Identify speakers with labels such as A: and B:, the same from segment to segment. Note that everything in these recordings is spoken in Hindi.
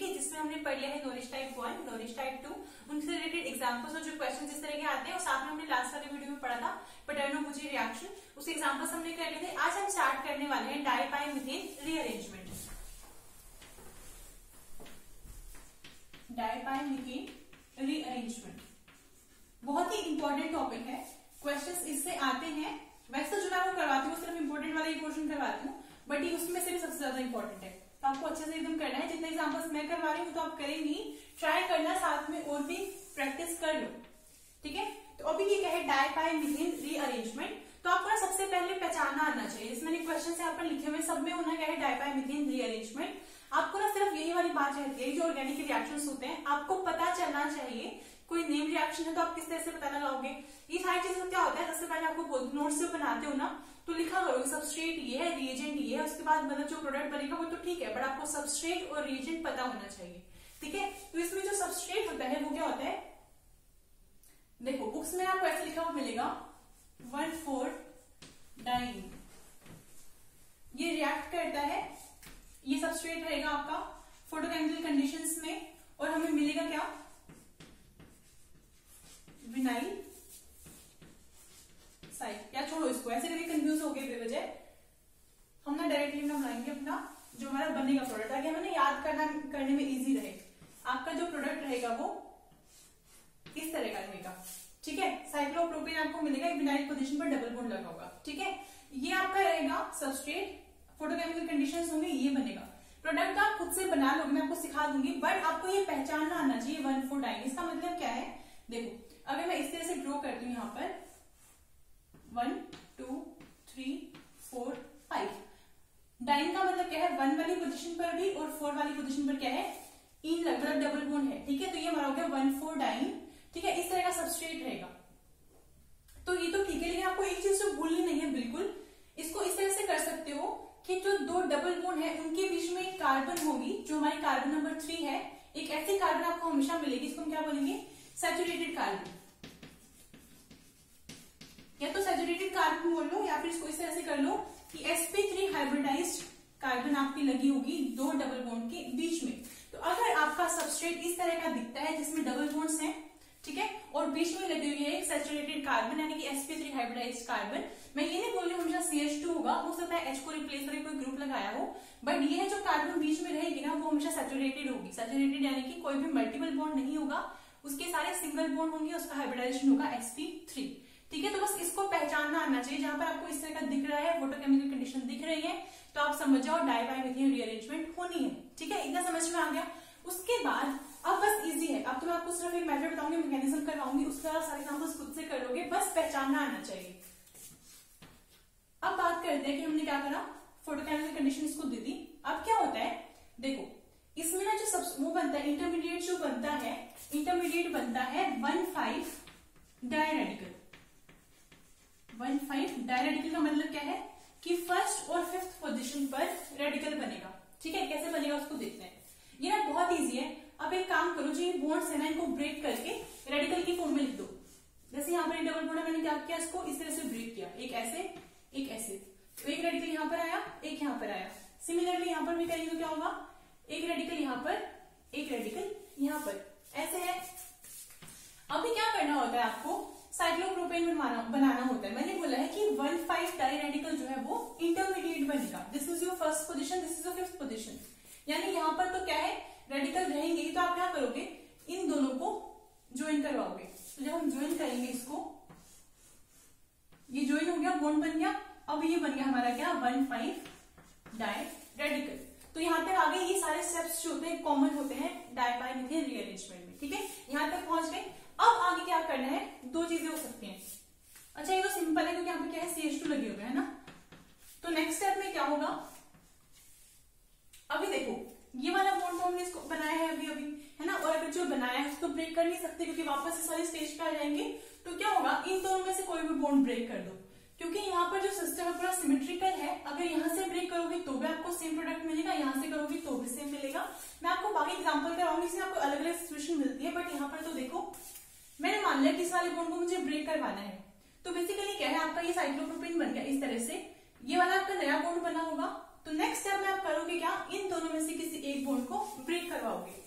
A: है, जिसमें हमने पढ़ लिया है नॉरिश टाइप 1, नॉरिश टाइप 2, उनसे रिलेटेड एग्जांपल्स और जो क्वेश्चन जिस तरह के आते हैं, और साथ में हमने लास्ट वाले वीडियो में पढ़ा था पैटर्नो-बुची रिएक्शन, उसके एग्जांपल्स हमने कर लिए थे। आज हम स्टार्ट करने वाले हैं डाइपाइमिथेन रीअरेंजमेंट। डाइपाइमिथेन रीअरेंजमेंट बहुत ही इंपॉर्टेंट टॉपिक है, क्वेश्चंस इससे आते हैं। वैसे जो मैं आपको करवाती हूँ सिर्फ इंपॉर्टेंट वाले क्वेश्चन करवाती हूँ, बट ये उसमें से भी सबसे ज्यादा इंपॉर्टेंट है, तो आपको अच्छे से एकदम करना है। जितने एग्जांपल्स मैं करवा रही हूँ तो आप करेंगी, ट्राई करना, साथ में और भी प्रैक्टिस कर लो, ठीक है। तो अभी ये क्या है, डाइपाइमिथेन रीअरेंजमेंट। तो आपको ना सबसे पहले पहचानना आना चाहिए, इसमें क्वेश्चन यहाँ पर लिखे हुए सब में होना क्या है, डाइपाइमिथेन रीअरेंजमेंट। आपको ना सिर्फ यही वाली बात रहती है, जो ऑर्गेनिक रिएक्शंस होते हैं आपको पता चलना चाहिए। कोई नेम रिएक्शन है तो आप किस तरह से पता लगाओगे, ये सारी चीजें क्या होता है। सबसे पहले आपको नोट्स जो बनाते हो ना, तो लिखा करोगे सबस्ट्रेट ये है, रिएजेंट ये है, उसके बाद मतलब जो प्रोडक्ट बनेगा वो तो ठीक है, बट आपको सबस्ट्रेट और रिएजेंट पता होना चाहिए, ठीक है। तो इसमें जो सबस्ट्रेट होता है वो क्या होता है, देखो बुक्स में आपको ऐसे लिखा हुआ मिलेगा 1,4-डाइन। ये रिएक्ट करता है, ये सबस्ट्रेट रहेगा आपका फोटोकेमिकल कंडीशंस में, और हमें मिलेगा क्या, विनाइल साइड। या छोड़ो इसको, ऐसे कभी कंफ्यूज हो गए बेवजह, हम ना डायरेक्टली ना बनाएंगे अपना जो हमारा बनेगा प्रोडक्ट, ताकि हमें याद करने में इजी रहे। आपका जो प्रोडक्ट रहेगा वो इस तरह का रहेगा, ठीक है। साइक्लोप्रोपेन आपको मिलेगा, विनाइल पोजीशन पर डबल बॉन्ड लगा होगा, ठीक है। ये आपका रहेगा सबस्ट्रेट, फोटोकेमिकल कंडीशंस होंगे, ये बनेगा। प्रोडक्ट आप खुद से बना लोगे, मैं आपको सिखा दूंगी, बट आपको ये पहचानना आना चाहिए 1,4-डाइन। इसका मतलब क्या है, देखो अगर मैं इस तरह से ड्रॉ करती हूँ, यहाँ पर 1, 2, 3, 4, 5। डाइन का मतलब क्या है, 1 वाली पोजीशन पर भी और 4 वाली पोजीशन पर क्या है, इन मतलब डबल बॉन्ड है, ठीक है। तो ये हमारा हो गया 1,4-डाइन, ठीक है। इस तरह का सबस्ट्रेट रहेगा, तो ये तो ठीक है, लेकिन आपको एक चीज तो भूलनी नहीं है बिल्कुल। इसको इस तरह से कर सकते हो कि जो दो डबल बॉन्ड है उनके बीच में एक कार्बन होगी, जो हमारी कार्बन नंबर 3 है। एक ऐसी कार्बन आपको हमेशा मिलेगी, इसको हम क्या बोलेंगे, सैचुरेटेड कार्बन, या तो सैचुरेटेड कार्बन बोल लो, या फिर इसको इस तरह से कर लो कि sp3 हाइब्रिडाइज्ड कार्बन आपकी लगी होगी दो डबल बॉन्ड के बीच में। तो अगर आपका सबस्ट्रेट इस तरह का दिखता है जिसमें डबल बॉन्ड्स हैं, ठीक है, और बीच में लगी हुई है एक सैचुरेटेड कार्बन यानी कि sp3 हाइब्रिडाइज्ड कार्बन, मैं ये नहीं बोल रही हूँ हमेशा CH2 होगा, हो सकता है H को रिप्लेस करके कोई ग्रुप लगाया हो, बट ये है जो कार्बन बीच में रहेगी ना वो हमेशा सैचुरेटेड होगी। सैचुरेटेड यानी कि कोई भी मल्टीपल बॉन्ड नहीं होगा, उसके सारे सिंगल बॉन्ड होंगे, उसका हाइब्रिडाइजेशन होगा sp3, ठीक है। तो बस इसको पहचानना आना चाहिए, जहां पर आपको इस तरह का दिख रहा है, फोटोकेमिकल कंडीशन दिख रही है, तो आप समझ जाओ डाइपाइमिथेन रीअरेंजमेंट होनी है, ठीक है। इतना समझ में आ गया। उसके बाद अब बस इजी है, अब तो मैं आपको सिर्फ एक मेथड बताऊंगी, मैकेनिज्म करवाऊंगी, उसके बाद सारे एग्जांपल्स खुद से कर लोगे, बस पहचानना आना चाहिए। अब बात करते हैं कि हमने क्या करा, फोटोकेमिकल कंडीशन इसको दे दी। अब क्या होता है, देखो इसमें ना जो सब वो बनता है, इंटरमीडिएट जो बनता है, इंटरमीडिएट बनता है 1,5-डाइरेडिकल। 1,5-डाइरेडिकल का मतलब क्या है कि फर्स्ट और फिफ्थ पोजीशन पर रेडिकल बनेगा, ठीक है। कैसे बनेगा उसको देखते हैं, ये ना बहुत इजी है। अब एक काम करो, जो ये बॉन्ड्स है ना इनको ब्रेक करके रेडिकल की फॉर्म में लिख दो। जैसे यहाँ पर डबल बॉन्ड है, मैंने क्या किया, इसको इस तरह से ब्रेक किया, एक ऐसे एक ऐसे, तो एक रेडिकल यहाँ पर आया, एक यहाँ पर आया। सिमिलरली यहाँ पर भी करेंगे तो क्या होगा, एक रेडिकल यहाँ पर, एक रेडिकल यहाँ पर, ऐसे है। अभी क्या करना होता है, आपको साइक्लोप्रोपेन बनाना होता है। मैंने बोला है कि 1,5-डाई रेडिकल जो है वो इंटरमीडिएट बनेगा। This is your first position, this is your fifth position, यानी यहाँ पर तो क्या है, रेडिकल रहेंगे, तो आप क्या करोगे, इन दोनों को ज्वाइन करवाओगे। तो जब हम ज्वाइन करेंगे इसको, ये ज्वाइन हो गया, बॉन्ड बन गया। अब ये बन गया हमारा क्या, 1,5-डाई रेडिकल। तो यहाँ तक आगे ये सारे स्टेप्स जो होते हैं कॉमन होते हैं डाइपाइमिथेन रीअरेंजमेंट में, ठीक है। यहाँ तक पहुंच गए। अब आगे क्या करना है, दो चीजें हो सकती हैं। अच्छा ये तो सिंपल है क्योंकि यहाँ पे क्या है, CH2 लगे हुए है ना। तो नेक्स्ट स्टेप में क्या होगा, अभी देखो ये वाला बॉन्ड तो हमने इसको बनाया है अभी अभी, है ना, और अगर जो बनाया है उसको ब्रेक कर नहीं सकते क्योंकि वापस इस वाले स्टेज पे आ जाएंगे। तो क्या होगा, इन दोनों में से कोई भी बॉन्ड ब्रेक कर दो, क्योंकि यहाँ पर जो सिस्टम है पूरा सिमेट्रिकल है। अगर यहाँ से ब्रेक करोगे तो भी आपको सेम प्रोडक्ट मिलेगा, यहाँ से करोगे तो भी सेम मिलेगा। मैं आपको बाकी एग्जांपल कराऊंगी, इसमें आपको अलग अलग सिचुएशन मिलती है, बट यहाँ पर तो देखो मैंने मान लिया कि इस वाले बॉन्ड को मुझे ब्रेक करवाना है। तो बेसिकली क्या है, आपका ये साइक्लोप्रोपेन बन गया इस तरह से, ये वाला आपका नया बॉन्ड बना होगा। तो नेक्स्ट स्टेप में आप करोगे क्या, इन दोनों में से किसी एक बॉन्ड को ब्रेक करवाओगे।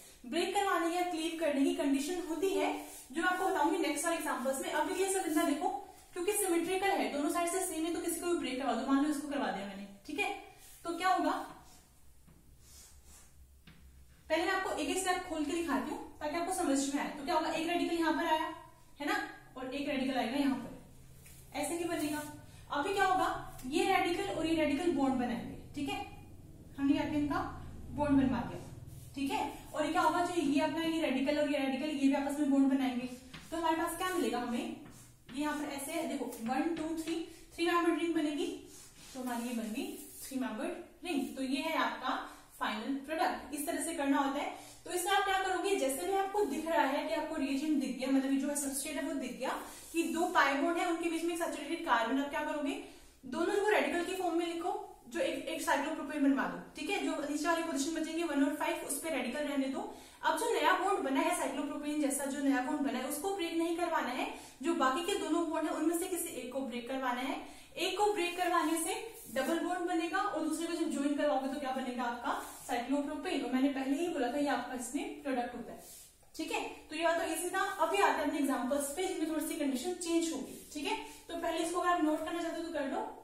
A: क्लीव करने की कंडीशन होती है, जो मैं आपको बताऊंगी नेक्स्ट वाले एग्जांपल्स में। अभी ये सब इतना देखो, क्योंकि सिमेट्रिकल है, दोनों साइड से सेम है, तो किसी को भी ब्रेक करवा दो, मान लो इसको करवा दिया मैंने, ठीक है, तो क्या होगा, पहले मैं आपको एक एक स्टेप खोल के दिखाती हूँ ताकि आपको समझ में आए। तो क्या होगा, एक रेडिकल यहाँ पर आया है ना, और एक रेडिकल आएगा यहाँ पर, ऐसे नहीं बनेगा। अभी क्या होगा, ये रेडिकल और ये रेडिकल बॉन्ड बनाएंगे, ठीक है, हमने क्या किया, इनका बॉन्ड बनवा दिया, ठीक है। और ये क्या होगा, जो ये अपना ये रेडिकल और ये रेडिकल ये भी आपस में बॉन्ड बनाएंगे, तो हमारे पास क्या मिलेगा हमें, ये यहाँ पर ऐसे देखो 1 2 3 3 मेंबर्ड रिंग बनेगी, तो हमारी ये बन गई 3 मेंबर्ड रिंग। तो ये है आपका फाइनल प्रोडक्ट। इस तरह से करना होता है। तो इसमें आप क्या करोगे, जैसे भी आपको दिख रहा है कि आपको रिएजेंट दिख गया, मतलब जो है सबस्ट्रेट है वो दिख गया कि 2 पाई बॉन्ड है, उनके बीच में एक सैचुरेटेड कार्बन, आप क्या करोगे, दोनों को रेडिकल की फॉर्म में लिखो, जो एक साइक्लोप्रोपेन बनवा दो, ठीक है। जो नीचे वाली पोजीशन बचेंगे 1 और 5, उस पर रेडिकल रहने दो। अब जो नया बॉन्ड बना है साइक्लोप्रोपेन जैसा, जो नया बॉन्ड बना है उसको ब्रेक नहीं करवाना है, जो बाकी के दोनों बॉन्ड है उनमें से किसी एक को ब्रेक करवाना है। एक को ब्रेक करवाने से डबल बॉन्ड बनेगा और दूसरे को जब ज्वाइन करवाओगे तो क्या बनेगा आपका साइक्लोप्रोपेन। और मैंने पहले ही बोला था ये आपका इसमें प्रोडक्ट होता है, ठीक है। तो ये तो इसी था। अभी आते हैं अपने एग्जांपल्स पे जिनमें थोड़ी सी कंडीशन चेंज होगी, ठीक है। तो पहले इसको अगर आप नोट करना चाहते हो तो कर लो।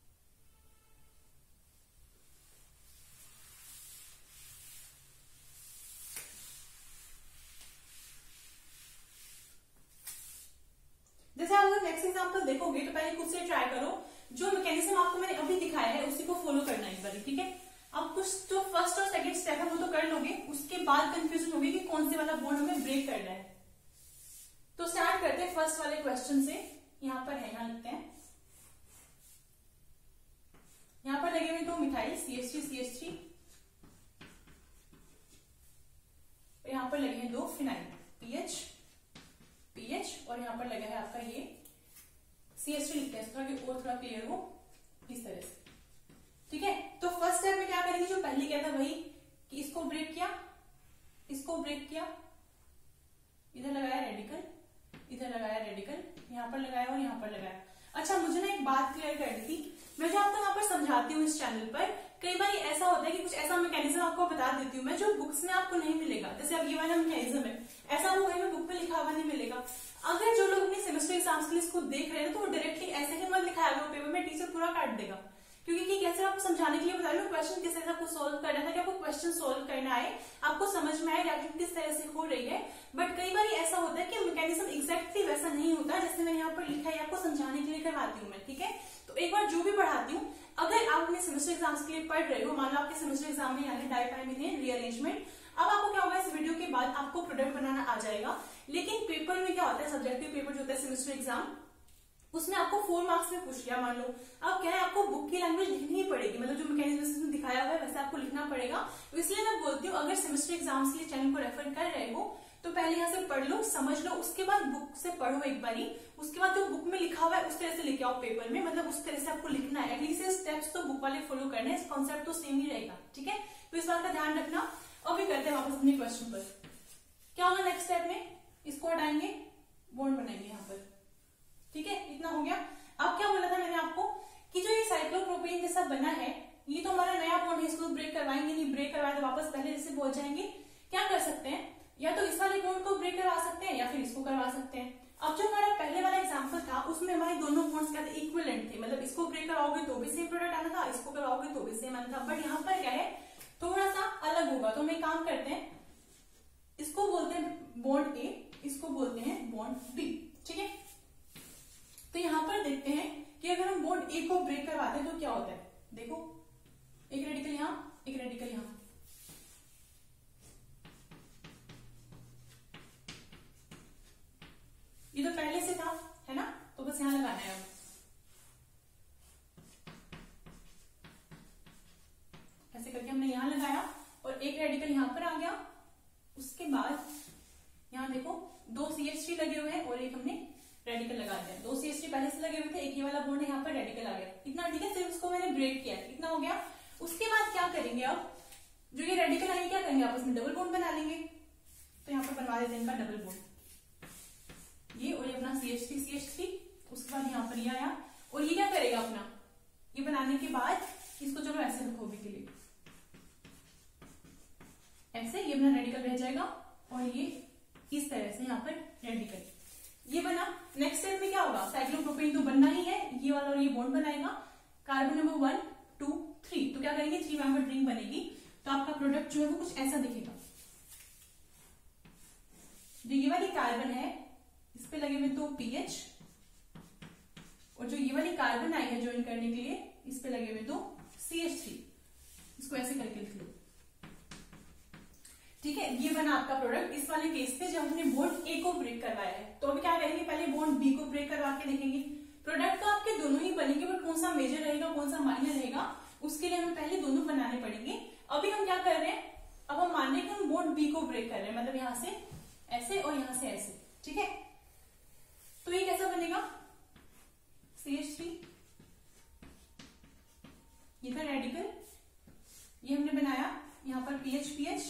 A: जैसे आप अगर नेक्स्ट एग्जांपल देखोगे तो पहले खुद से ट्राई करो, जो मैकेनिज्म आपको मैंने अभी दिखाया है उसी को फॉलो करना है एक बार, ठीक है। अब कुछ जो फर्स्ट और सेकंड स्टेप है वो तो कर लोगे, उसके बाद कंफ्यूजन होगी कि कौन से वाला बॉन्ड हमें ब्रेक करना है। तो स्टार्ट करते हैं फर्स्ट वाले क्वेश्चन से। यहाँ पर है, यहाँ लिखते हैं, यहाँ पर लगे हुए 2 मिथाइल CH3 CH3, यहाँ पर लगे हैं 2 फिनाइल PH PH, और यहाँ पर लगा है आपका ये CH3 लिखते हैं ताकि और थोड़ा क्लियर हो, इस तरह से, ठीक है। तो फर्स्ट स्टेप में क्या करेंगे, जो पहले किया था वही, कि इसको ब्रेक किया, इसको ब्रेक किया, इधर लगाया रेडिकल, इधर लगाया रेडिकल, यहाँ पर लगाया और यहाँ पर लगाया। अच्छा, मुझे ना एक बात क्लियर करनी थी, मैं जो आपको यहाँ पर समझाती हूँ इस चैनल पर, कई बार ऐसा होता है कि कुछ ऐसा मैकेनिज्म आपको बता देती हूँ मैं जो बुक्स में आपको नहीं मिलेगा। जैसे अब ये वाला मैकेनिज्म है, ऐसा वो कहीं में बुक में लिखा हुआ नहीं मिलेगा। अगर जो लोग अपने सेमेस्टर एग्जाम्स के लिए इसको देख रहे हैं तो वो डायरेक्टली ऐसे ही मत लिखाया हुआ पेपर में, टीचर पूरा काट देगा, क्योंकि कैसे आपको समझाने के लिए बता रही हूँ, क्वेश्चन किस तरह से आपको सोल्व करना था, कि आपको क्वेश्चन सोल्व करना आए, आपको समझ में आए रिएक्शन किस तरह से हो रही है। बट कई बार ऐसा होता है कि मैकेनिज्म एग्जैक्टली वैसा नहीं होता जैसे मैंने यहाँ पर लिखा है, आपको समझाने के लिए करवाती हूँ मैं, ठीक है। तो एक बार जो भी पढ़ाती हूँ, अगर आप अपने सेमेस्टर एग्जाम्स के लिए पढ़ रहे हो, मान लो आपके सेमेस्टर एग्जाम में यानी डाइपाइमिथेन रीअरेंजमेंट, अब आपको क्या होगा, इस वीडियो के बाद आपको प्रोडक्ट बनाना आ जाएगा। लेकिन पेपर में क्या होता है, सब्जेक्टिव पेपर जो होता है सेमेस्टर एग्जाम, उसमें आपको 4 मार्क्स में पूछ लिया मान लो, अब क्या है, आपको बुक की लैंग्वेज लिखनी ही पड़ेगी, मतलब जो मैकेनिज्म दिखाया हुआ है वैसे आपको लिखना पड़ेगा। इसलिए मैं बोलती हूँ, अगर सेमेस्टर एग्जाम्स के लिए चैनल को रेफर कर रहे हो तो पहले यहाँ से पढ़ लो, समझ लो, उसके बाद बुक से पढ़ो एक बारी, उसके बाद जो बुक में लिखा हुआ है उस तरह से लेके आओ पेपर में, मतलब उस तरह से आपको लिखना है। एटलीस्ट स्टेप्स तो बुक वाले फॉलो करने हैं, कॉन्सेप्ट तो सेम ही रहेगा, ठीक है। तो इस बात का ध्यान रखना। अभी करते हैं वापस अपने क्वेश्चन पर। क्या होगा नेक्स्ट स्टेप में, इसको हटाएंगे, बॉन्ड बनाएंगे यहाँ पर, ठीक है। इतना हो गया। अब क्या बोला था मैंने आपको कि जो ये साइक्लोप्रोपेन जैसा बना है, ये तो हमारा नया बॉन्ड है, इसको ब्रेक करवाएंगे नहीं, ब्रेक करवाए तो वापस पहले जैसे पहुंच जाएंगे। क्या कर सकते हैं, या तो इस वाले बॉन्ड को ब्रेक करवा सकते हैं या फिर इसको करवा सकते हैं। अब जो हमारा पहले वाला एग्जांपल था उसमें हमारे दोनों बॉन्ड्स क्या थे, इक्विवेलेंट थे, मतलब इसको ब्रेक करवाओगे तो भी सेम प्रोडक्ट आना था, इसको करवाओगे तो भी सेम आना था। बट यहाँ पर क्या है, थोड़ा सा अलग होगा। तो हम एक काम करते हैं, इसको बोलते हैं बॉन्ड ए, इसको बोलते हैं बॉन्ड बी, ठीक है। तो यहाँ पर देखते हैं कि अगर हम बॉन्ड ए को ब्रेक करवाते हैं तो क्या होता है। देखो, एक रेडिकल यहाँ, एक रेडिकल यहाँ, ये तो पहले से था, है ना, तो बस यहां लगाना है। अब ऐसे करके हमने यहां लगाया और एक रेडिकल यहां पर आ गया। उसके बाद यहां देखो 2 CH3 लगे हुए हैं और एक हमने रेडिकल लगा दिया। 2 CH3 पहले से लगे हुए थे, एक ये वाला बॉन्ड यहाँ पर रेडिकल आ गया। इतना ठीक है, सिर्फ उसको मैंने ब्रेक किया, इतना हो गया। उसके बाद क्या करेंगे, अब जो ये रेडिकल आएंगे क्या करेंगे, आपस में डबल बॉन्ड बना लेंगे। तो यहाँ पर बनवा देते हैं इनका डबल बॉन्ड, ये और ये अपना CH3 उसके बाद यहाँ पर ये आया और ये क्या करेगा अपना, ये बनाने के बाद इसको चलो ऐसे रखो अभी के लिए, ऐसे ये अपना रेडिकल रह जाएगा और ये इस तरह से यहाँ पर रेडिकल ये बना। नेक्स्ट स्टेप में क्या होगा, साइक्लोप्रोपेन तो बनना ही है, ये वाला और ये बॉन्ड बनाएगा, कार्बन नंबर 1 2 3, तो क्या करेंगे 3 मेंबर रिंग बनेगी। तो आपका प्रोडक्ट जो है वो कुछ ऐसा दिखेगा। जो ये वाली कार्बन है इस पे लगे हुए 2 पीएच, और जो ये वाली कार्बन आई है ज्वाइन करने के लिए इस पे लगे हुए 2 CH3, इसको ऐसे करके लिख लो। ठीक है, ये बना आपका प्रोडक्ट। इस वाले केस पे जब हमने बॉन्ड ए को ब्रेक करवाया है तो अभी क्या करेंगे, पहले बॉन्ड बी को ब्रेक करवा के देखेंगे। प्रोडक्ट तो आपके दोनों ही बनेंगे, बट कौन सा मेजर रहेगा कौन सा माइनर रहेगा उसके लिए हमें पहले दोनों बनाने पड़ेंगे। अभी हम क्या कर रहे हैं, अब हम मान रहे हैं कि हम बॉन्ड बी को ब्रेक कर रहे हैं, मतलब यहां से ऐसे और यहां से ऐसे। ठीक है, तो ये कैसा बनेगा, CH3, ये था रेडिकल, ये हमने बनाया यहां पर PH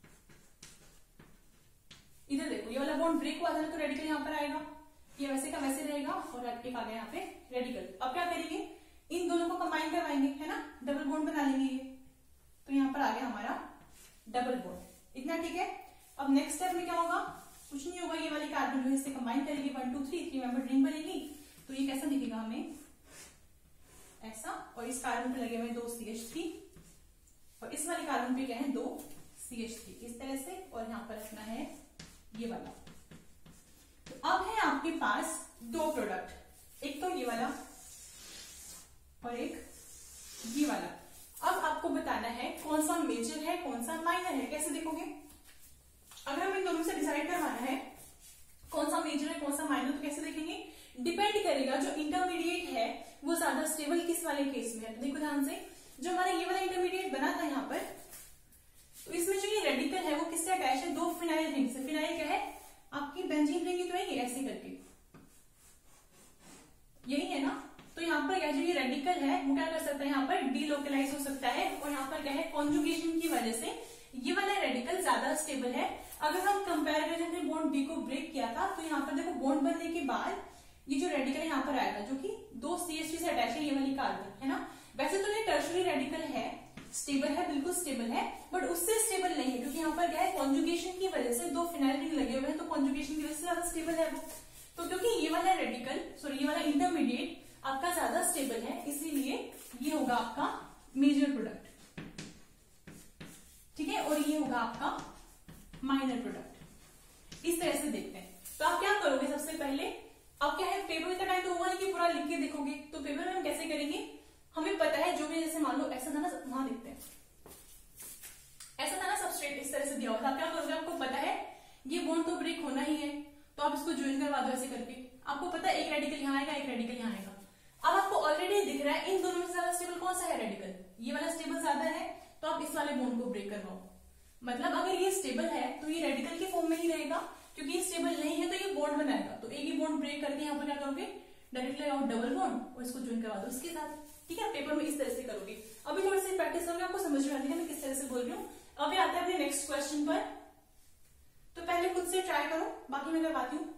A: इधर देखो ये वाला बॉन्ड ब्रेक हुआ था तो रेडिकल यहां पर आएगा, ये वैसे का वैसे रहेगा और एक आ गया यहाँ पे रेडिकल। अब क्या करेंगे, इन दोनों को कंबाइन करवाएंगे, है ना, डबल बॉन्ड बना लेंगे ये, तो यहाँ पर आ गया हमारा डबल बॉन्ड। इतना ठीक है। अब नेक्स्ट स्टेप में क्या होगा, कुछ नहीं होगा, ये वाली कार्बन जो इससे कंबाइन करेगी 1 2 3 मेंबर रिंग बनेगी। तो ये कैसा दिखेगा हमें, ऐसा, और इस कार्बन पे लगे हुए 2 CH3 और इस वाली कार्बन पे क्या है 2 CH3, इस तरह से, और यहाँ पर रखना है ये वाला। तो अब है आपके पास 2 प्रोडक्ट, एक तो ये वाला और एक ये वाला। अब आपको बताना है कौन सा मेजर है कौन सा माइनर है। कैसे देखोगे, अगर हम इन दोनों से डिसाइड करवाना है कौन सा मेजर है कौन सा माइनर, तो कैसे देखेंगे, डिपेंड करेगा जो इंटरमीडिएट है वो ज्यादा स्टेबल किस वाले केस में है। तो देखो ध्यान से, जो हमारा ये वाला इंटरमीडिएट बना था यहाँ पर, तो इसमें जो ये रेडिकल है वो किससे अटैच है, 2 फिनाइल रिंग से। फिनाइल क्या है, आपकी बेंजीन रिंग ही तो है, ये ऐसे करके यही है ना। तो यहाँ पर क्या, जो ये रेडिकल है वो क्या कर सकता है, यहाँ पर डीलोकलाइज हो सकता है, और यहाँ पर क्या है, कॉन्जुगेशन की वजह से ये वाला रेडिकल ज्यादा स्टेबल है। अगर हम कंपेयर करें, जब हमने बॉन्ड बी को ब्रेक किया था तो यहाँ पर देखो बॉन्ड बनने के बाद ये जो रेडिकल यहाँ पर आया था जो कि 2 CH3 से अटैच है, ये वाली कार्बन है ना। वैसे तो ये टर्शरी रेडिकल है, स्टेबल है, बिल्कुल स्टेबल है, बट उससे स्टेबल नहीं है, क्योंकि यहाँ पर क्या है, कॉन्जुगेशन की वजह से 2 फिनाइल रिंग लगे हुए हैं, तो कॉन्जुगेशन की वजह से ज्यादा स्टेबल है वो। तो क्योंकि ये वाला रेडिकल, सॉरी ये वाला इंटरमीडिएट आपका ज्यादा स्टेबल है, इसीलिए ये होगा आपका मेजर प्रोडक्ट। ठीक है, और ये होगा आपका माइनर प्रोडक्ट। इस तरह से देखते हैं। तो आप क्या करोगे, सबसे पहले अब क्या है, पेपर इतना टाइम तो हुआ नहीं कि पूरा लिख के देखोगे, तो पेपर में हम कैसे करेंगे, हमें पता है जो भी, जैसे मान लो ऐसा था ना, वहां देखते हैं, ऐसा था ना सबस्ट्रेट इस तरह से दिया हुआ था। आप क्या करोगे, आपको पता है ये बॉन्ड तो ब्रेक होना ही है, तो आप इसको ज्वाइन करवा दो ऐसे करके। आपको पता है एक रेडिकल यहाँ आएगा एक रेडिकल यहाँ आएगा। अब आपको ऑलरेडी दिख रहा है इन दोनों में ज्यादा स्टेबल कौन सा है, रेडिकल, ये वाला स्टेबल ज्यादा है, तो आप इस वाले बॉन्ड को ब्रेक करवाओ। मतलब अगर ये स्टेबल है तो ये रेडिकल के फॉर्म में ही रहेगा, क्योंकि ये स्टेबल नहीं है तो ये बॉन्ड बनाएगा। तो एक ही बॉन्ड ब्रेक करके यहाँ पर क्या करोगे, डायरेक्ट लगाओ डबल बॉन्ड और इसको ज्वाइन करवा दो इसके साथ। ठीक है, पेपर में इस तरह से करोगे। अभी थोड़ी सी प्रैक्टिस करोगे, आपको समझ में आती है मैं किस तरह से बोल रही हूँ। अभी आते हैं अपने नेक्स्ट क्वेश्चन पर। तो पहले खुद से ट्राई करो, बाकी मैं करवाती हूँ।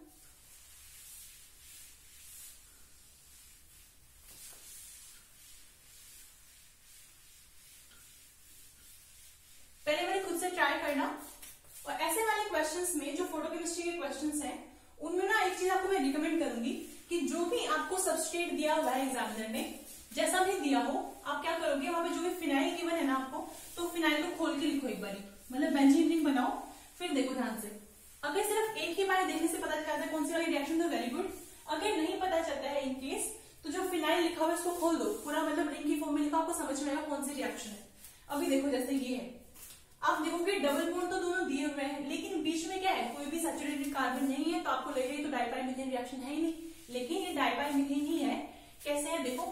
A: पहले मैंने खुद से ट्राई करना, और ऐसे वाले क्वेश्चंस में जो फोटोकेमिस्ट्री के क्वेश्चंस हैं उनमें ना एक चीज आपको मैं रिकमेंड करूंगी कि जो भी आपको सबस्ट्रेट दिया हुआ है एग्जामिनर ने, जैसा भी दिया हो, आप क्या करोगे, वहां पे जो भी फिनाइल गिवन है ना आपको, तो फिनाइल को खोल के लिखो एक बारी, मतलब बेंजीन रिंग बनाओ, फिर देखो ध्यान से। अगर सिर्फ एक ही बार देखने से पता चलता है कौन सी वाली रिएक्शन, तो वेरी गुड। अगर नहीं पता चलता है इन केस, तो जो फिनाइल लिखा हुआ है उसको खोल दो, पूरा मतलब रिंग की फॉर्म में लिखा, आपको समझ में आएगा कौन सी रिएक्शन है। अभी देखो जैसे ये है, आप देखोगे डबल बॉन्ड तो दोनों दिए हुए हैं, लेकिन बीच में क्या है, कोई भी सैचुरेटेड कार्बन नहीं है, तो आपको लगेगा तो डाइपाइलमिथेन रिएक्शन है ही नहीं, लेकिन ये डाइपाइलमिथेन ही है। कैसे है देखो,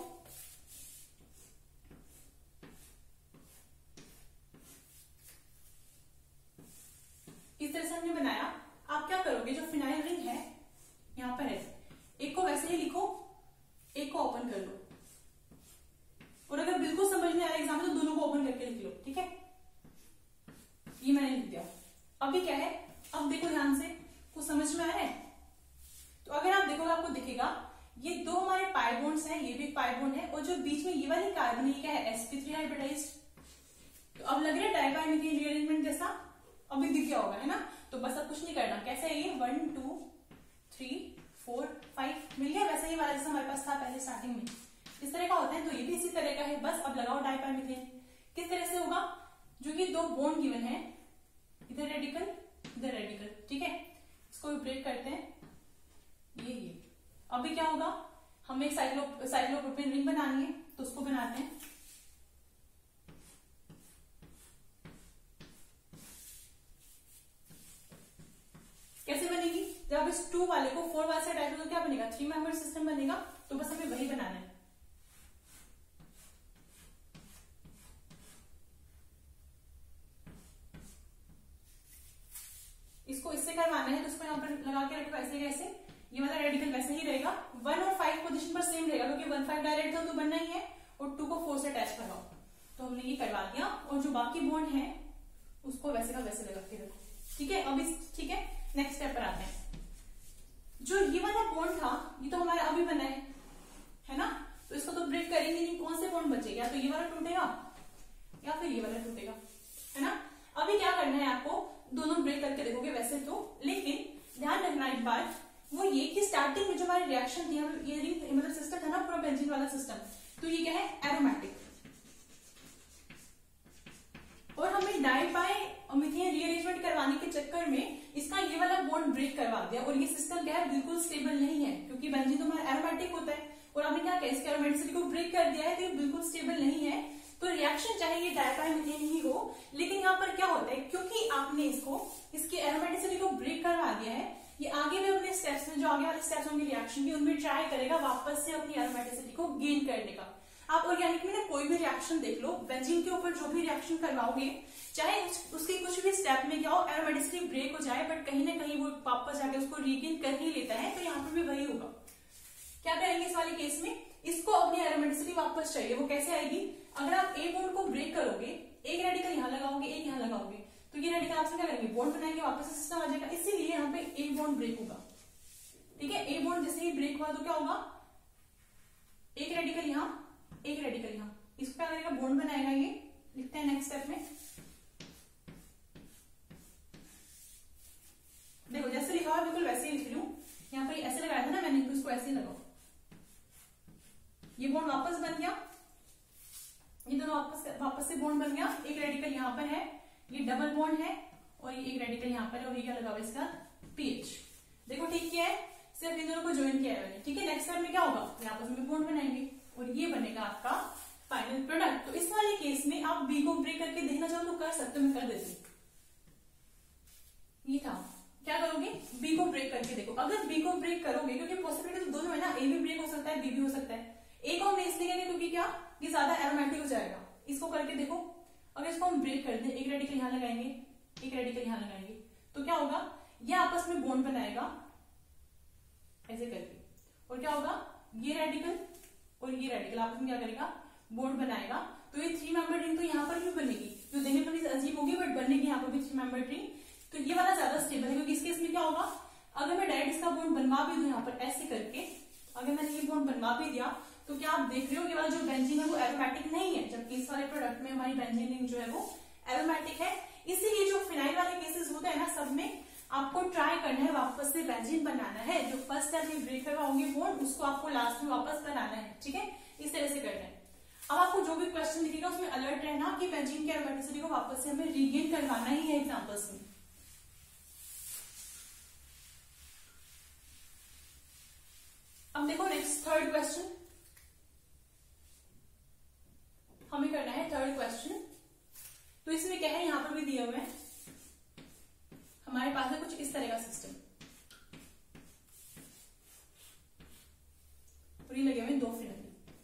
A: इस तरह से हमने बनाया। आप क्या करोगे, जो फिनाइल रिंग है यहां पर है, एक को वैसे ही लिखो, एक को ओपन कर लो, और अगर बिल्कुल समझ में आ रहा है एग्जाम में तो दोनों को ओपन करके लिख लो। ठीक है, ये मैंने लिख दिया। अभी क्या है, अब देखो ध्यान से, कुछ समझ में आ रहा है। तो अगर आप देखोगे आपको दिखेगा ये 2 हमारे पाई बॉन्ड्स हैं, ये भी पाई बॉन्ड है, और जो बीच में ये वाली कार्बन है क्या है, sp3 हाइब्रिडाइज्ड। तो अब लग रहा है डाइपाइलमिथेन रीअरेंजमेंट जैसा। अभी दिख गया होगा, है ना। तो बस अब कुछ नहीं करना। कैसे है ये 1 2 3 4 5 मिल गया, वैसे ही वाला जैसा हमारे पास था पहले स्टार्टिंग में, इस तरह का होता है। तो ये भी इसी तरह का है। बस अब लगाओ डाइपाइमिथेन। किस तरह से होगा, जो कि 2 बॉन्ड गिवन है, इधर रेडिकल इधर रेडिकल, ठीक है, इसको भी ब्रेक करते हैं, ये अभी क्या होगा, हमें साइक्लोप्रोपेन रिंग बनानी है, तो उसको बनाते हैं। कैसे बनेगी, जब आप इस 2 वाले को 4 वाले से अटैच हो तो क्या बनेगा, 3 मेंबर सिस्टम बनेगा। तो बस हमें वही बनाना है। इसको इससे करवाना है, तो इसको यहाँ पर लगा के रखो ऐसे कैसे, ये वाला रेडिकल वैसे ही रहेगा। 1 और 5 पोजीशन पर सेम रहेगा, क्योंकि 1 5 डायरेक्ट था तो बनना ही है, और 2 को 4 से अटैच करवाओ। तो हमने ये करवा दिया, और जो बाकी बॉन्ड है उसको वैसे का वैसे लगा के रखो, ठीक है। अभी ठीक है, नेक्स्ट स्टेप पर आते हैं। जो ये वाला बॉन्ड था, ये तो हमारा अभी बना है ना, तो इसको तो ब्रेक करेंगे नहीं। कौन से बॉन्ड बचे, या तो ये वाला टूटेगा या फिर ये वाला टूटेगा, है ना। अभी क्या करना है आपको, दोनों ब्रेक करके देखोगे वैसे तो, लेकिन ध्यान रखना एक बात, वो ये कि स्टार्टिंग में जो हमारी रिएक्शन थी, ये रिंग मतलब सिस्टम था ना पूरा बेंजीन वाला सिस्टम, तो ये क्या है, एरोमेटिक। और हमें डाइपाइमिथेन रीअरेंजमेंट करवाने के चक्कर में इसका ये वाला बॉन्ड ब्रेक करवा दिया, और ये सिस्टम क्या है, बिल्कुल स्टेबल नहीं है, क्योंकि बेंजीन तो हमारा एरोमेटिक होता है, और आपने क्या किया, इसके एरोमेटिसिटी को ब्रेक कर दिया है, तो ये बिल्कुल स्टेबल नहीं है। तो रिएक्शन चाहे ये डाइपाइमिथेन ही हो, लेकिन यहाँ पर क्या होता है, क्योंकि आपने इसकी एरोमेटिसिटी को ब्रेक करवा दिया है, ये आगे भी अपने स्टेप्स में, जो आगे वाले स्टेप्स होंगे रिएक्शन के, उनमें ट्राई करेगा वापस से अपनी एरोमेटिसिटी को गेन करने का। आप ऑर्गेनिक में ना कोई भी रिएक्शन देख लो, बेंजीन के ऊपर जो भी रिएक्शन करवाओगे, चाहे उसके कुछ भी स्टेप में क्या हो, एरोमेटिसिटी ब्रेक हो जाए, बट कहीं ना कहीं वो वापस जाके उसको रीगेन कर ही लेता है। तो यहाँ पर भी वही होगा। क्या करेंगे इस वाले केस में, इसको अपनी एरोमेटिसिटी वापस चाहिए। वो कैसे आएगी, अगर आप ए बॉन्ड को ब्रेक करोगे, एक रेडिकल यहाँ लगाओगे, एक यहाँ लगाओगे, तो ये रेडिकल आपसे क्या करेंगे, बॉन्ड बनाएंगे, वापस सिस्टम आ जाएगा। इसीलिए यहाँ पे ए बॉन्ड ब्रेक होगा, ठीक है। ए बॉन्ड जैसे ही ब्रेक हुआ तो क्या होगा, एक रेडिकल यहाँ, एक रेडिकल यहाँ, इसको क्या करेगा, बॉन्ड बनाएगा। ये लिखते हैं नेक्स्ट स्टेप में, देखो जैसे लिखा हुआ बिल्कुल वैसे ही लिख रही हूँ। यहाँ पर ऐसे लगाया था ना मैंने, तो इसको ऐसे ही लगाओ। ये बॉन्ड वापस बन गया, ये दोनों वापस से बॉन्ड बन गया। एक रेडिकल यहाँ पर है, ये डबल बॉन्ड है, और ये एक रेडिकल यहाँ पर है, और ये क्या लगा हुआ इसका पीएच। देखो ठीक किया है, सिर्फ इन दोनों को ज्वाइन किया है मैंने, ठीक है। नेक्स्ट स्टेप में क्या होगा, आपस में बॉन्ड बनाएंगे, और ये बनेगा आपका फाइनल प्रोडक्ट। तो इस वाले केस में आप बी को ब्रेक करके देखना चाहो तो कर सकते हो, मैं कर देती हूँ। ये था, क्या करोगे, बी को ब्रेक करके देखो। अगर बी को ब्रेक करोगे, क्योंकि पॉसिबिलिटी तो दोनों है ना, ए भी ब्रेक हो सकता है, बी भी हो सकता है। ए को हम इसलिए करेंगे क्योंकि क्या, ये ज्यादा एरोमेटिक हो जाएगा। इसको करके देखो, अगर इसको हम ब्रेक कर दें, एक रेडिकल यहाँ लगाएंगे, एक रेडिकल यहाँ लगाएंगे, तो क्या होगा, ये आपस में बॉन्ड बनाएगा ऐसे करके, और क्या होगा, ये रेडिकल और ये रेडिकल आपस में क्या करेगा, बॉन्ड बनाएगा। तो ये 3 मेंबर रिंग तो यहाँ पर भी बनेगी, जो देखने में भी अजीब होगी, बट बनेगी यहाँ पर भी 3 मेंबर रिंग। तो ये वाला ज्यादा स्टेबल है, क्योंकि इस केस में क्या होगा, अगर मैं डायरेक्ट इसका बॉन्ड बनवा भी दूं यहाँ पर ऐसे करके, अगर मैंने ये बॉन्ड बनवा भी दिया, तो क्या आप देख रहे हो कि वाला जो बेंजीन है वो एरोमेटिक नहीं है, जबकि इस वाले प्रोडक्ट में हमारी बेंजीन रिंग जो है वो एरोमेटिक है। इसीलिए जो फिनाइल वाले केसेस होते हैं ना, सब में आपको ट्राई करना है वापस से बेंजीन बनाना है। जो फर्स्ट स्टेप में ब्रेक करवाओगे बॉन्ड, उसको आपको लास्ट में वापस बनाना है, ठीक है। इस तरह से करना है। अब आपको जो भी क्वेश्चन दिखेगा उसमें अलर्ट रहना कि बेंजीन की एरोमेटिसिटी को वापस से हमें रीगेन करवाना ही है एग्जाम्पल्स में। अब देखो नेक्स्ट थर्ड क्वेश्चन हमें करना है। थर्ड क्वेश्चन तो इसमें क्या है, यहां पर भी दिया हुआ है, हमारे पास है कुछ इस तरह का सिस्टम, और ये लगे हुए 2 फिनल।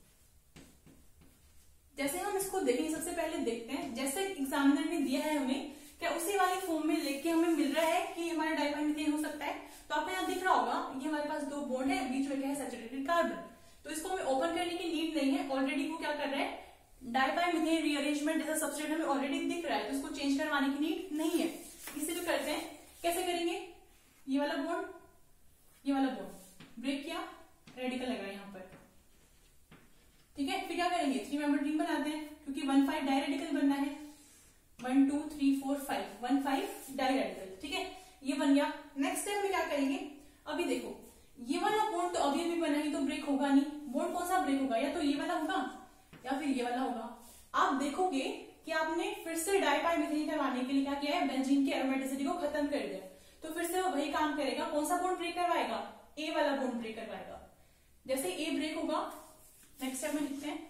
A: जैसे हम इसको देखेंगे, सबसे पहले देखते हैं जैसे एग्जामिनर ने दिया है हमें, क्या उसी वाली फॉर्म में लिख के हमें मिल रहा है कि हमारा डाइपाइमिथेन हो सकता है। तो आपको यहाँ दिख रहा होगा, ये हमारे पास 2 बॉन्ड है, बीच में क्या है, सैचुरेटेड कार्बन। तो इसको हमें ओपन करने की नीड नहीं है, ऑलरेडी वो क्या कर रहा है, डाइपाइमिथेन रीअरेंजमेंट जैसा सबस्ट्रेट हमें ऑलरेडी दिख रहा है, तो इसको चेंज करवाने की नीड नहीं है। इसीलिए करते हैं, कैसे करेंगे, ये वाला बॉन्ड, ये वाला बॉन्ड ब्रेक किया, रेडिकल लगाया यहाँ पर, ठीक है। फिर क्या करेंगे, 3 मेंबर रिंग बनाते हैं, क्योंकि 1 5 डायरेडिकल बनना है। 1 2 3 4 5 1 5 डाई रेडिकल। ठीक है, ये बन गया। नेक्स्ट स्टेप में क्या करेंगे, अभी देखो ये वाला बॉन्ड तो अभी भी बना ही, तो ब्रेक होगा नहीं। बॉन्ड कौन सा ब्रेक होगा, या तो ये वाला होगा या फिर ये वाला होगा। आप देखोगे कि आपने फिर से डाइपाइमिथेन करवाने के लिए क्या किया है, बेंजीन की एरोमेटिसिटी को खत्म कर दिया, तो फिर से वो वही काम करेगा। कौन सा बॉन्ड ब्रेक करवाएगा, ए वाला बॉन्ड ब्रेक करवाएगा। जैसे ए ब्रेक होगा, नेक्स्ट स्टेप में लिखते हैं,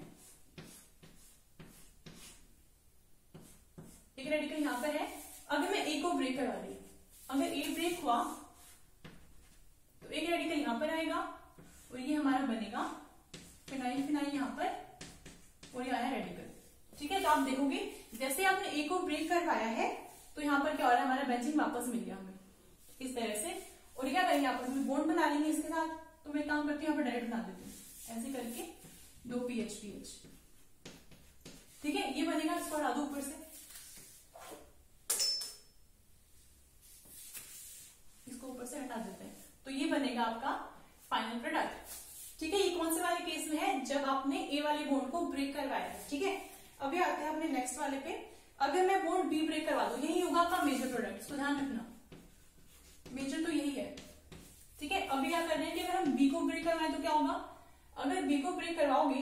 A: एक रेडिकल यहां पर है। अगर मैं ए को ब्रेक करवा रही हूं, अगर ए ब्रेक हुआ तो एक रेडिकल यहां पर आएगा और ये हमारा बनेगा फिनाइल फिनाइल यहां पर, और ये आया रेडिकल। ठीक है, तो आप देखोगे जैसे आपने ए को ब्रेक करवाया है तो यहाँ पर क्या हो रहा है, हमारा बेंजीन वापस मिल गया हमें इस तरह से। और क्या करेंगे, आपस में बॉन्ड बना लेंगे इसके साथ। तो मैं काम करती हूँ, यहाँ पर डायरेक्ट बना देती हूँ ऐसे करके, 2 PH। ठीक है, ये बनेगा, इसको हटा दो ऊपर से, इसको ऊपर से हटा देते हैं, तो ये बनेगा आपका फाइनल प्रोडक्ट। ठीक है, ये कौन से वाले केस में है, जब आपने ए वाले बॉन्ड को ब्रेक करवाया है। ठीक है, अभी आते हैं अपने नेक्स्ट वाले पे। अगर मैं बॉन्ड बी ब्रेक करवा दूं, यही होगा आपका मेजर प्रोडक्ट, इसको ध्यान रखना, मेजर तो यही है। ठीक है, अभी क्या कर रहे हैं कि अगर हम बी को ब्रेक करवाएं तो क्या होगा, अगर बी को ब्रेक करवाओगे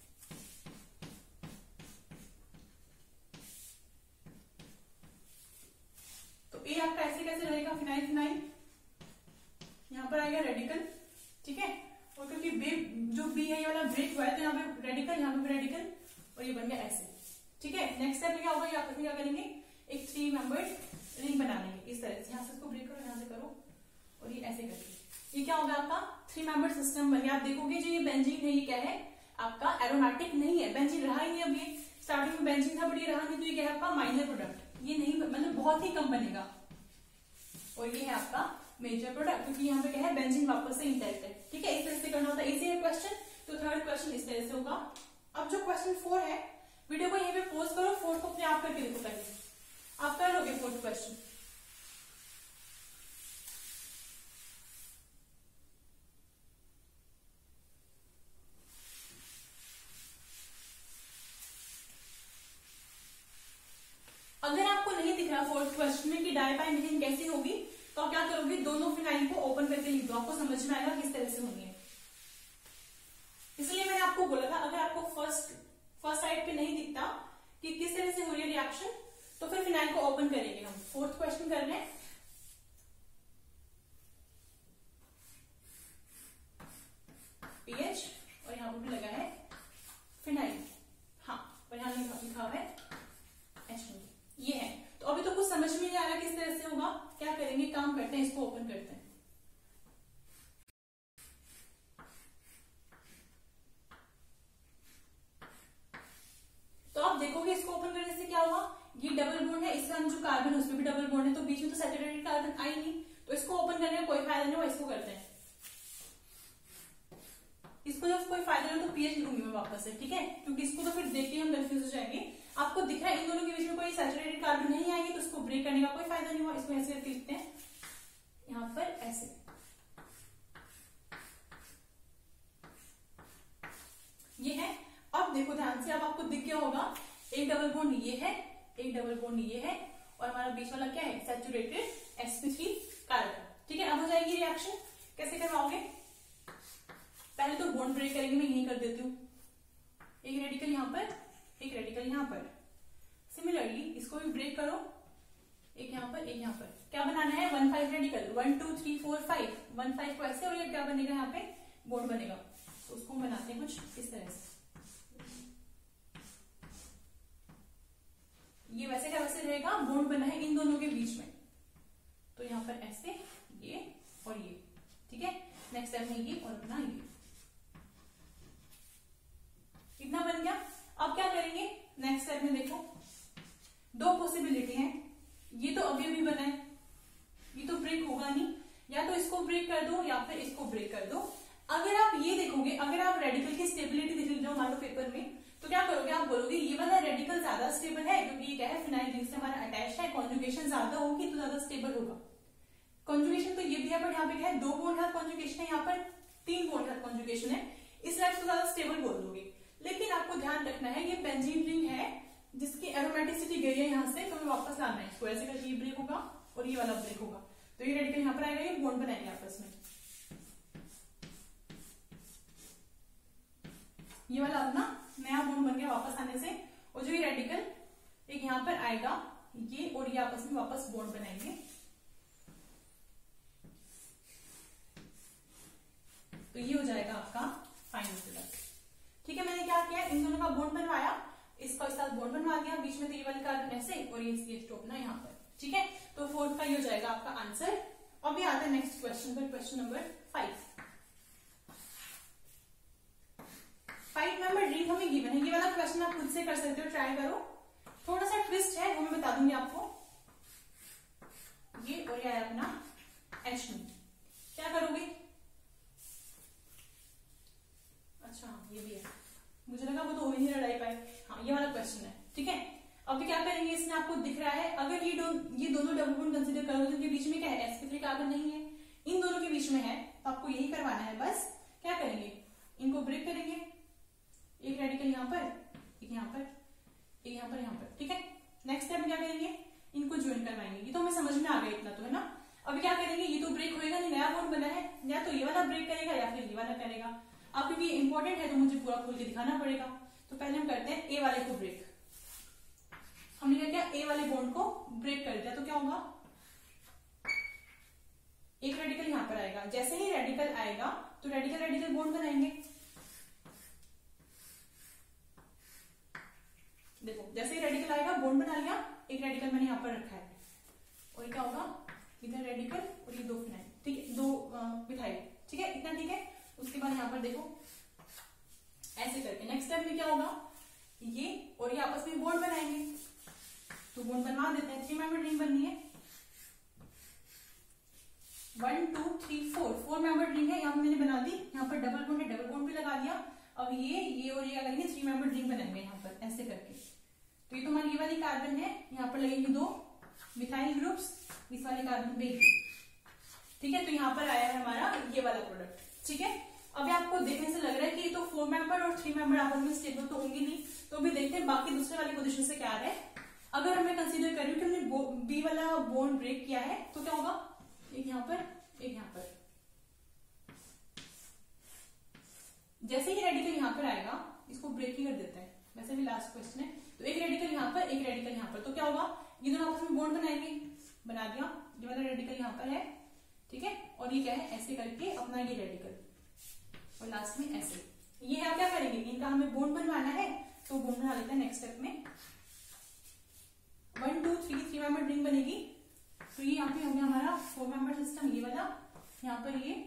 A: तो ए आपका ऐसे कैसे रहेगा, फिनाइल फिनाइल, यहां पर आएगा रेडिकल। ठीक है, और क्योंकि जो बी है ये वाला ब्रेक हुआ है तो यहाँ पे रेडिकल, यहाँ पे रेडिकल, और ये बन गया ऐसे। ठीक है, नेक्स्ट स्टेप में क्या होगा, ये आपस में क्या करेंगे, एक 3 मेंबर्ड रिंग बना लेंगे इस तरह से। यहाँ से इसको ब्रेक करो, यहाँ से करो, और ये ऐसे करके ये क्या होगा, आपका 3 मेंबर सिस्टम बन गया। आप देखोगे जो ये बेंजीन है, ये क्या है, आपका एरोमेटिक नहीं है, बेंजीन रहा ही नहीं। अब ये स्टार्टिंग में बेंजीन था बट ये रहा नहीं, तो ये क्या है आपका माइनर प्रोडक्ट, ये नहीं, मतलब बहुत ही कम बनेगा। और ये है आपका मेजर प्रोडक्ट, क्योंकि यहाँ पे क्या है, बेंजीन वापस से इंटैक्ट है। ठीक है, इस तरह से करना होता है। इजी है क्वेश्चन, तो थर्ड क्वेश्चन इस तरह से होगा। अब जो क्वेश्चन 4 है, वीडियो को यहीं पे पॉज करो, 4 को अपने आप करके देखो, पहले आप कर लोगे 4th क्वेश्चन। अगर आपको नहीं दिख रहा 4th क्वेश्चन में कि डाइपाइमिथेन कैसी होगी, तो आप क्या करोगे, दोनों फिनाइल को ओपन करके लिख दो, आपको समझ में आएगा किस तरह से होनी है। इसलिए मैंने आपको बोला था, अगर आपको फर्स्ट साइड पे नहीं दिखता कि किस तरह से हो रही है रिएक्शन, तो फिर फिनाइल को ओपन करेंगे हम। 4th क्वेश्चन कर रहे हैं, पीएच, और यहां पर भी लगा है फिनाइल, हाँ, और यहां लिखा हुआ है H2। ये है, तो अभी तो कुछ समझ में नहीं आ रहा किस तरह से होगा। क्या करेंगे, काम करते हैं, इसको ओपन करते हैं। तो आप देखोगे इसको ओपन करने से क्या होगा, ये डबल बॉन्ड है, इसका जो कार्बन है उसमें भी डबल बॉन्ड है, तो बीच में तो सैचुरेटेड कार्बन आई नहीं, तो इसको ओपन करने का कोई फायदा नहीं हुआ। इसको करते हैं, इसको जब कोई फायदा नहीं तो पीएच लूंगी मैं वापस से। ठीक है, क्योंकि इसको तो फिर देख के हम कंफ्यूज हो जाएंगे। आपको दिख रहा है इन दोनों के बीच में कोई सैचुरेटेड कार्बन नहीं आएगी, तो इसको ब्रेक करने का कोई फायदा नहीं हुआ। इसको ऐसे करके लिखते हैं, यहां पर ऐसे, ये है। अब देखो ध्यान से, अब आपको दिख गया होगा, एक डबल बॉन्ड ये है, एक डबल बॉन्ड ये है, और हमारा बीच वाला क्या है, सैचुरेटेड sp3 कार्बन। ठीक है, अब हो जाएगी रिएक्शन। कैसे करवाओगे, पहले तो बॉन्ड ब्रेक करेंगे, मैं यही कर देती हूँ, एक रेडिकल यहां पर, एक रेडिकल यहां पर। सिमिलरली इसको भी ब्रेक करो, एक यहां पर, एक यहां पर। क्या बनाना है, 1 5 रेडिकल, 1 2 3 4 5, 1 5 को ऐसे, और ये क्या बनेगा, यहाँ पे बॉन्ड बनेगा। तो उसको बनाते हैं कुछ इस तरह से। ये वैसे का वैसे रहेगा, बॉन्ड बना है इन दोनों के बीच में, तो यहाँ पर ऐसे, ये और ये। ठीक है, नेक्स्ट स्टेप में ये और अपना ये, इतना बन गया। अब क्या करेंगे, नेक्स्ट स्टेप में देखो, 2 पॉसिबिलिटी है। ये तो अभी अभी बना है, ये तो ब्रेक होगा नहीं, या तो इसको ब्रेक कर दो या फिर इसको ब्रेक कर दो। अगर आप ये देखोगे, अगर आप रेडिकल की स्टेबिलिटी देख लो मान लो पेपर में, तो क्या करोगे, आप बोलोगे ये वाला रेडिकल ज्यादा स्टेबल है, क्योंकि ये क्या है, फिनाइल रिंग से हमारा अटैच है, कॉन्जुगेशन ज्यादा होगी तो ज्यादा स्टेबल होगा। कॉन्जुगेशन तो ये भी है, बट यहाँ पे क्या है, 2 बॉन्ड हाथ कॉन्जुगेशन है, यहाँ पर 3 बॉन्ड हाथ कॉन्जुगेशन है, इसलिए आप इसको ज्यादा स्टेबल बोल दोगे। लेकिन आपको ध्यान रखना है, ये बेंजीन रिंग है, जिसकी एरोमेटिसिटी गई है यहाँ से, तो हमें वापस लाना है इसको। ऐसे करके ये ब्रेक होगा और ये वाला ब्रेक होगा, तो ये रेडिकल यहाँ पर आएगा, ये बॉन्ड बनाएंगे आपस में। ये वाला अपना नया बॉन्ड बन गया वापस आने से, और जो ये रेडिकल एक यहाँ पर आएगा, ये और ये आपस में वापस बॉन्ड बनाएंगे। तो ये हो जाएगा आपका फाइनल प्रोडक्ट। ठीक है, मैंने क्या किया, इन दोनों का बॉन्ड बनवाया, इसका इस साथ बॉन्ड बनवा दिया, बीच में तो ये वाली कार्बन ऐसे और ये CH2 अपना यहाँ पर। ठीक है, तो फोर्थ का ये हो जाएगा आपका आंसर। अभी आते हैं नेक्स्ट क्वेश्चन पर, क्वेश्चन नंबर 5। 5 मेंबर रिंग हमें गिवन है। ये वाला क्वेश्चन आप खुद से कर सकते हो, ट्राई करो। थोड़ा सा ट्विस्ट है, वो मैं बता दूंगी आपको। ये और ये आया अपना H2, क्या करोगे? अच्छा ये भी है, मुझे लगा वो तो हो ही नहीं लड़ाई पाए। हाँ ये वाला क्वेश्चन है। ठीक है, अभी क्या करेंगे, इसमें आपको दिख रहा है, अगर ये दोनों डबल बॉन्ड कंसीडर करो, तो इनके बीच में क्या है, sp3 कार्बन नहीं है, इन दोनों के बीच में है, तो आपको यही करवाना है बस। क्या करेंगे, इनको ब्रेक करेंगे, एक रेडिकल यहाँ पर, एक यहाँ पर, एक यहाँ पर, यहाँ पर। ठीक है, नेक्स्ट स्टेप में क्या करेंगे, इनको ज्वाइन करवाएंगे। ये तो हमें समझ में आ गया इतना तो, है ना। अभी क्या करेंगे, ये तो ब्रेक होएगा नहीं, नया बॉन्ड बना है, या तो ये वाला ब्रेक करेगा या फिर ये वाला करेगा। अब क्योंकि इंपॉर्टेंट है तो मुझे पूरा खोल के दिखाना पड़ेगा, तो पहले हम करते हैं ए वाले को ब्रेक। हमने क्या किया, ए वाले बॉन्ड को ब्रेक कर दिया, तो क्या होगा, एक रेडिकल यहां पर आएगा। जैसे ही रेडिकल आएगा तो रेडिकल रेडिकल बॉन्ड बनाएंगे। देखो जैसे ही रेडिकल आएगा बॉन्ड बना लिया, एक रेडिकल मैंने यहां पर रखा है, और क्या होगा, इधर रेडिकल और ये 2 फिनाइल। ठीक है, 2 मिथाइल। ठीक है, इतना ठीक है। उसके बाद यहाँ पर देखो ऐसे करके नेक्स्ट स्टेप में क्या होगा, ये और ये आपस में बॉन्ड बनाएंगे, तो बॉन्ड बनवा देते हैं। 3 मेंबर रिंग बननी है, 1 2 3 4 मेंबर रिंग है, यहाँ मैंने बना दी। यहाँ पर डबल बॉन्ड है, डबल बॉन्ड भी लगा दिया। अब ये और ये करेंगे, 3 मेंबर रिंग बनाएंगे यहाँ पर ऐसे करके। तो ये तो हमारी ये वाली कार्बन है, यहाँ पर लगेंगे 2 मिथाइल ग्रुप्स, इस वाले कार्बन पे। ठीक है, तो यहाँ पर आया है हमारा ये वाला प्रोडक्ट। ठीक है, अभी आपको देखने से लग रहा है कि ये तो 4 मेंबर और 3 मेंबर आपस में स्टेबल तो होंगी नहीं, तो अभी देखते हैं बाकी दूसरे वाली पोजीशन से क्या आ रहा है। अगर हमें कंसीडर करें कि हमने बी वाला बॉन्ड ब्रेक किया है, तो क्या होगा, एक यहाँ पर, एक यहाँ पर। जैसे ही रेडिकल यहाँ पर आएगा, इसको ब्रेक ही कर देते हैं, वैसे भी लास्ट क्वेश्चन है। तो एक रेडिकल यहाँ पर, एक रेडिकल यहाँ पर, तो क्या होगा, ये दोनों आपस में बॉन्ड बनाएंगे, बना दिया। ये वाला रेडिकल यहाँ पर है, ठीक है, और ये क्या है, ऐसे करके अपना ये रेडिकल, और लास्ट में ऐसे। ये आप क्या करेंगे, इनका हमें बॉन्ड बनवाना है, तो बॉन्ड बना लेते हैं नेक्स्ट स्टेप में। 1 2 3 मेंबर रिंग बनेगी, तो ये यहाँ पे हो गया हमारा 4 मेंबर सिस्टम। ये वाला, यहाँ पर ये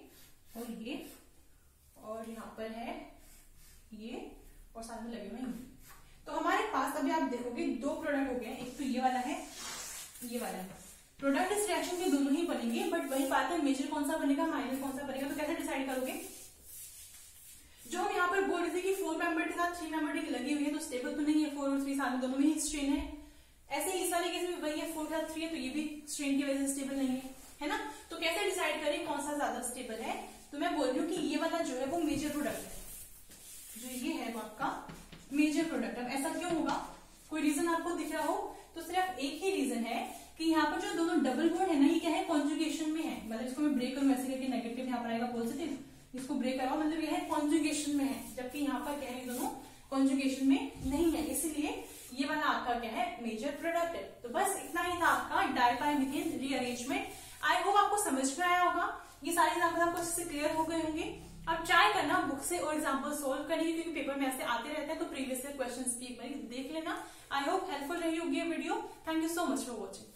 A: और यहाँ पर है ये, और साथ में लगे हुए हैं। तो हमारे पास अभी आप देखोगे 2 प्रोडक्ट हो गए, एक तो ये वाला है, ये वाला है। प्रोडक्ट इस रिएक्शन के दोनों ही बनेंगे, बट वही बात है, मेजर कौन सा बनेगा, माइनर कौन सा बनेगा, तो कैसे डिसाइड करोगे। जो हम यहाँ पर बोल रहे थे कि 4 मेंबर के साथ 3 मेंबर की लगी हुई है, तो स्टेबल तो नहीं है, 4 और 3 साथ में दोनों में ही स्ट्रेन है। ऐसे ही इस वाले केस में वही है, 4 के साथ 3 है, तो ये भी स्ट्रेन की वजह से स्टेबल नहीं है ना। तो कैसे डिसाइड करें कौन सा ज्यादा स्टेबल है, तो मैं बोल रही हूँ कि ये वाला जो है वो मेजर प्रोडक्ट है, जो ये है वो आपका मेजर प्रोडक्ट है। ऐसा क्यों होगा, कोई रीजन आपको दिख रहा हो, तो सिर्फ एक ही रीजन है कि यहाँ पर जो दोनों डबल बॉन्ड है ना, ये क्या है, कॉन्जुगेशन में है। मतलब इसको मैं ब्रेक करूँ ऐसे करके, नेगेटिव यहाँ पर आएगा पॉजिटिव, इसको ब्रेक करवा, मतलब यह है कॉन्जुगेशन में है, जबकि यहाँ पर क्या है, दोनों कॉन्जुगेशन में नहीं है, इसलिए ये वाला आपका क्या है, मेजर प्रोडक्ट है। तो बस इतना ही था आपका डाइपाइमिथेन रीअरेंजमेंट। आई होप आपको समझ में आया होगा, ये सारे एग्जाम्पल आपको अच्छे से क्लियर हो गए होंगे। अब ट्राई करना बुक से और एग्जाम्पल सोल्व करने, क्योंकि पेपर में ऐसे आते रहते हैं, तो प्रीवियस क्वेश्चन भी एक बार देख लेना। आई होप हेल्पफुल रही होगी video. Thank you so much for watching.